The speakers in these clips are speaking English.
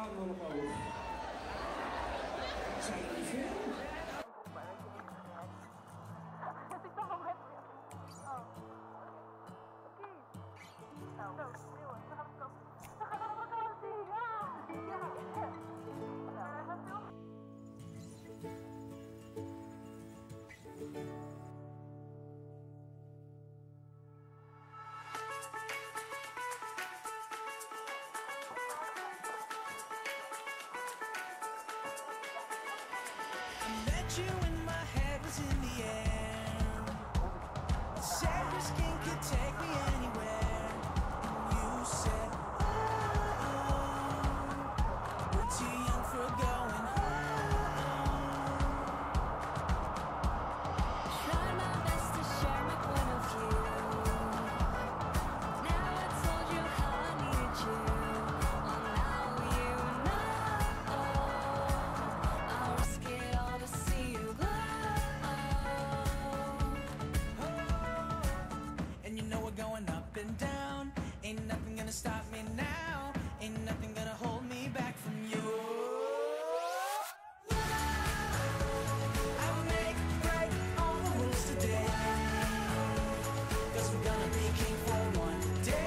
gaan dan nog over? Zijn er niet veel? You in my head was in the air. Said your skin could take me anywhere. And you said, oh, we're too young for going home. Try my best to share my point of view. Now I told you how I needed you. Well, now you know. I'll risk it all to see you glow. And you know we're going up and down. Ain't nothing gonna stop me now. Ain't nothing gonna hold me back from you. I'll make right all the rules today. 'Cause we're gonna be king for one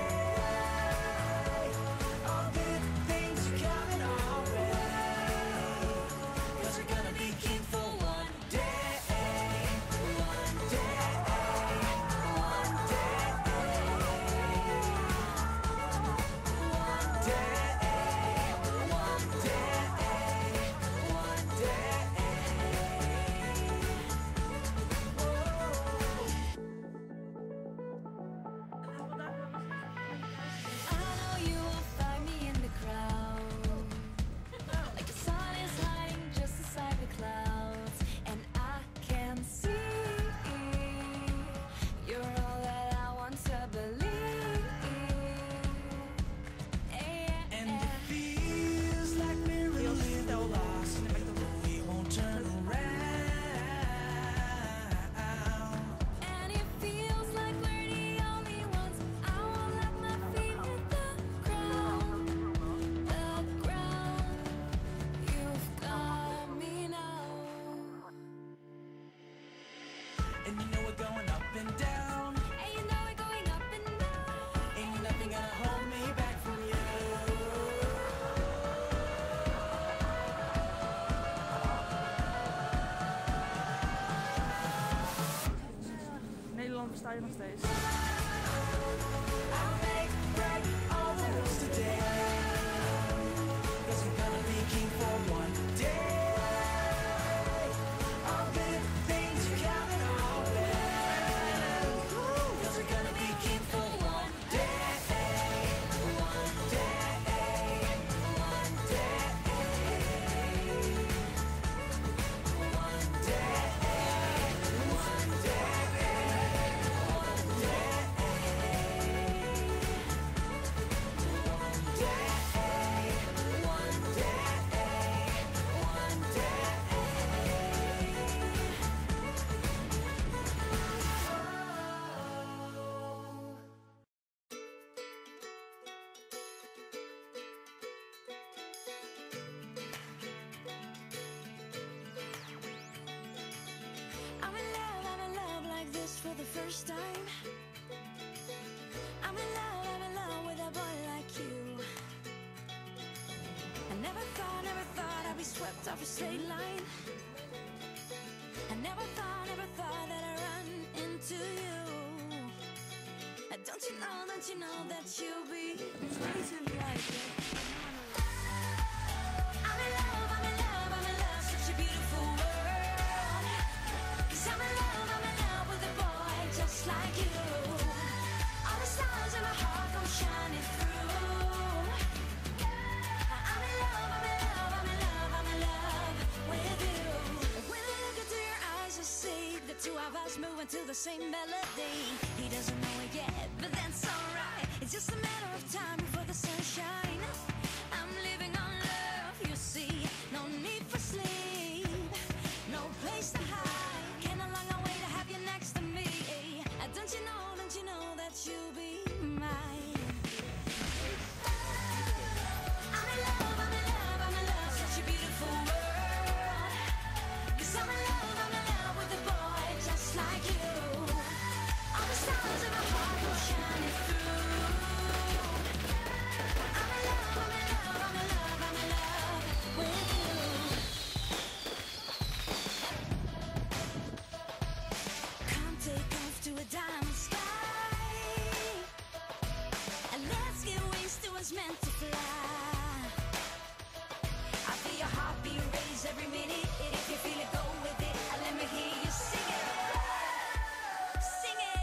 day. All good things are coming our way. 'Cause we're gonna be king for one day. One day. One day. One day. One day. One day. I know you will find me in the crowd, like the sun is hiding just inside the clouds, and I can see you're all that I want to believe. And it feels like we're really lost. We won't turn around. And it feels like we're the only ones. I won't let my feet hit the ground. The ground. You've got me now. And you know we're going up and down. And you know we're going up and down. Ain't nothing gonna hold me back from you. Nederland besta je nog steeds. I'll make right all the rules today. 'Cause we're gonna be king for one day. All good things are coming our way. 'Cause we're gonna be king for one day. One day. One day. One day. One day. I'm in love like this for the first time. I'm in love with a boy like you. I never thought I'd be swept off a straight line. I never thought that I'd run into you. Don't you know that you'll be amazing like it. I'm in love, such a beautiful world. 'Cause I'm in love with a boy just like you. All the stars in my heart come shining through. I'm in love with you. When I look into your eyes, I see the two of us moving to the same melody. He doesn't know it yet, but that's alright. It's just a matter of time before the sunshine. I'm living on love, you see. No need for sleep, no place to hide. Came a long way to have you next to me. Don't you know that you'll be mine? I'm in love was meant to fly. I feel your heartbeat raise every minute. If you feel it, go with it. Let me hear you sing it. Sing it.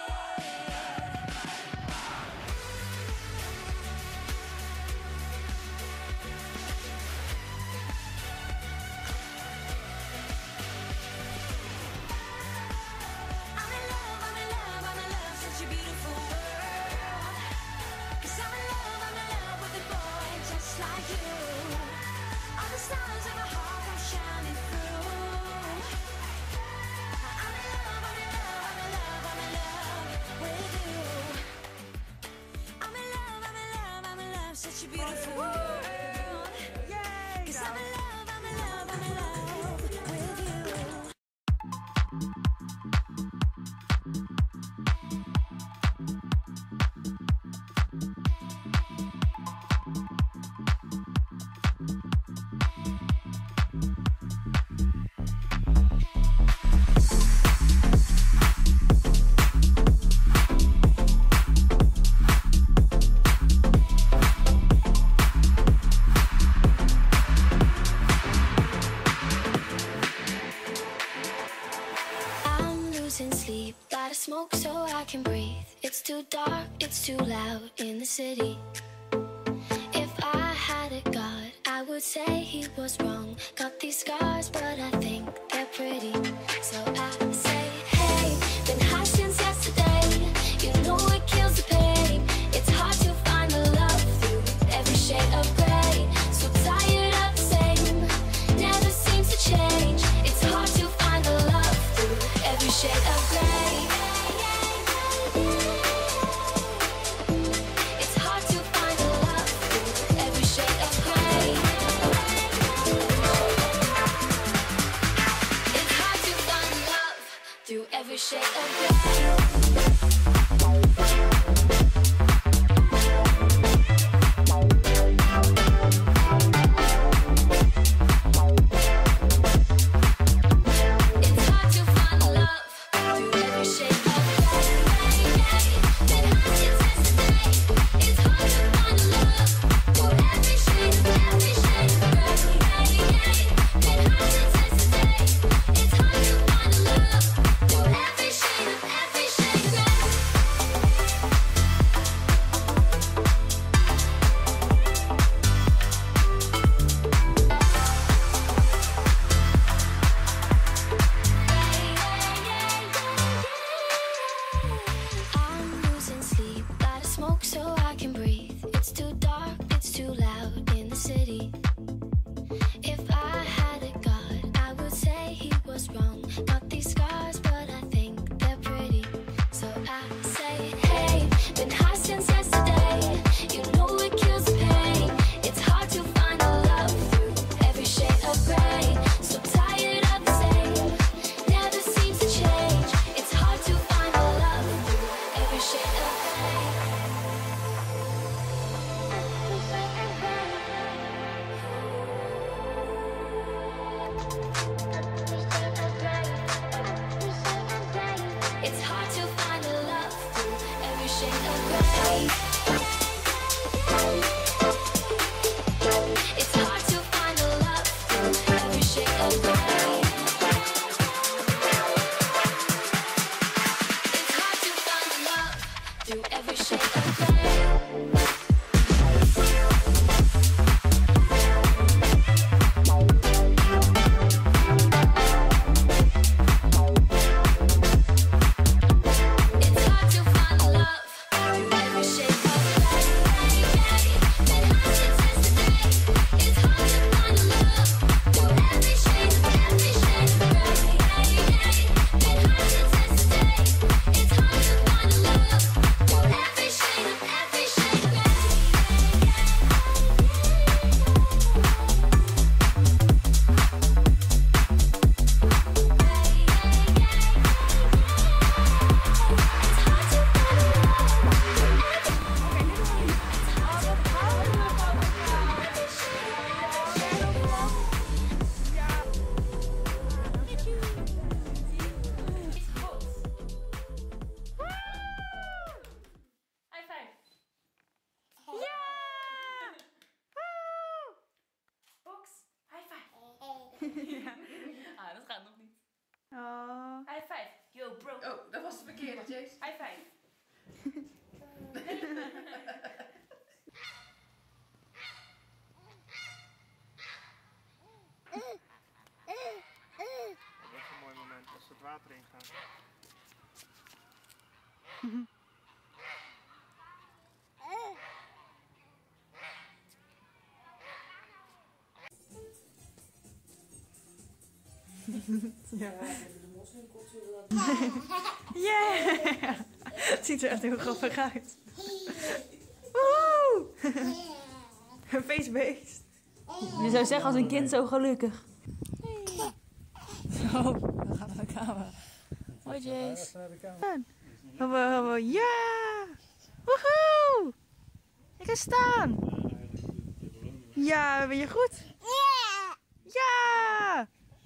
I'm in love, I'm in love, I'm in love, such a beautiful world. 'Cause I'm in love with a boy just like you. All the stars in my heart are shining through. I'm in love, I'm in love, I'm in love, I'm in love with you. I'm in love, I'm in love, I'm in love, such a beautiful world. 'Cause I'm in love, I'm in love, I'm in love with you. I'm losing sleep, gotta smoke so I can breathe. It's too dark, it's too loud in the city. If I had a god, I would say he was wrong. Got these scars, but I think they're pretty. So I say, hey, been high since yesterday. You know it kills the pain. It's hard to find the love through every shade of gray. So tired of the same, never seems to change. It's hard to find the love through every shade of gray. It's hard to find the love through every shade of gray. It's hard to find love through every shade of It's hard to find love through every shade of Been high since yesterday. It's hard to find love through every shade of Been high since yesterday. It's hard to find love through every shade of I'm losing sleep, gotta smoke so I can breathe. It's too dark, it's too loud in the city. If I had a god, I would say he was wrong. Got these scars, but I think they're pretty. So I say, hey, been high since yesterday. You know it kills the pain. It's hard to find the love through every shade of gray. So tired of the same, never seems to change. It's hard to find the love through every shade of gray. It's hard to find the love through every shade of gray. It's hard to find the love through every shade of gray. It's hard to find the love through every shade of gray. It's hard to find the love through every shade of gray. Been high since yesterday. It's hard to find the love through every shade of gray. Been high since yesterday. It's hard to find the love through every shade of Ja. Ah, dat gaat nog niet. Oh. High five. Yo, bro. Oh, dat was de verkeerde, Jace. High five. Dat is een mooi moment als het water ingaat. Ja. Yeah! Het ziet er echt heel grappig uit. Woehoe! Een feestbeest. Je zou zeggen als een kind zo gelukkig. Zo, we gaan naar de camera. Hoi Jace. Hallo, ja! Woehoe! Ik ga staan. Ja, ben je goed? Ja!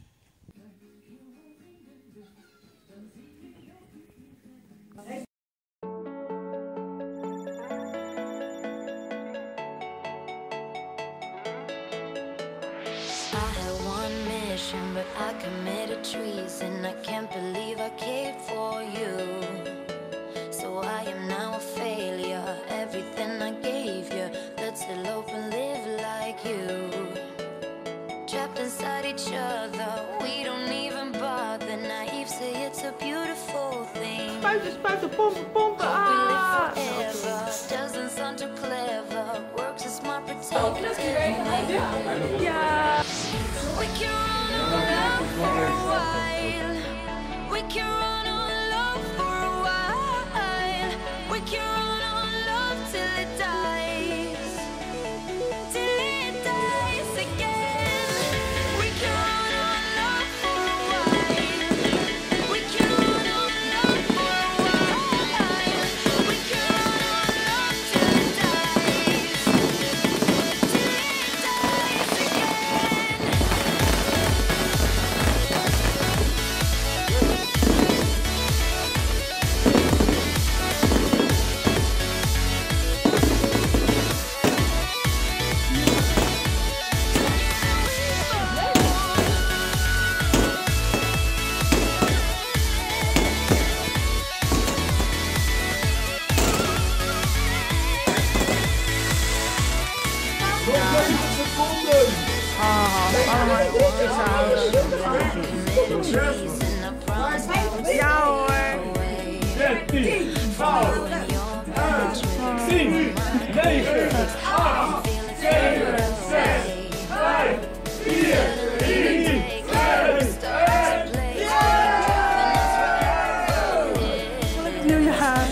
But I committed treason. I can't believe I cared for you. So I am now a failure. Everything I gave you, let's elope and live like you. Trapped inside each other, we don't even bother. Naive say it's a beautiful thing. Spuiten, spuiten, pompen, pompen. Hope we live Ah! forever. Doesn't sound too clever. Works as my protector. Ja! We can run on love for a while. We can run on love for a while. We can run on love till it dies. Till it dies again. We can run on love for a while. We can run on love for a while. We can run on love till it dies. Till it dies again. Ja hoor! 13, 12, 10, 9, 8, 7, 6, 5, 4, 3, 2, 1. Nieuwjaar!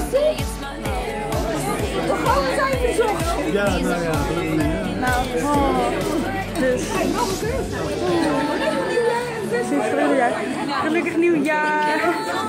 Ja, nou ja. Nou, dus. Gelukkig nieuwjaar! Gelukkig nieuwjaar!